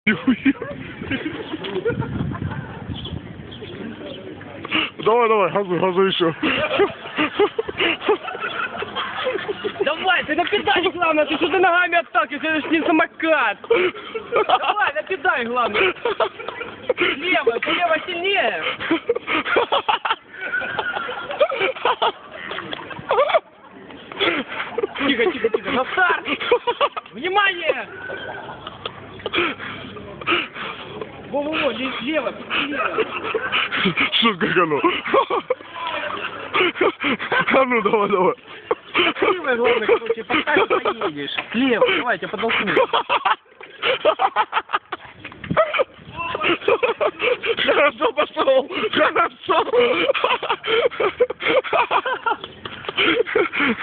Давай, давай, газуй еще. Давай, ты на педали, главное, ты что ты ногами отталкиваешься, это ж не самокат. Давай, на педаль, главное. Слева сильнее. Тихо, тихо, тихо, на старт. Внимание. Во-во-во, слева, слева. Что, как оно? А ну, давай, давай. Слева, главное, короче, пока не поедешь. Слева, давай, я тебя подолкну.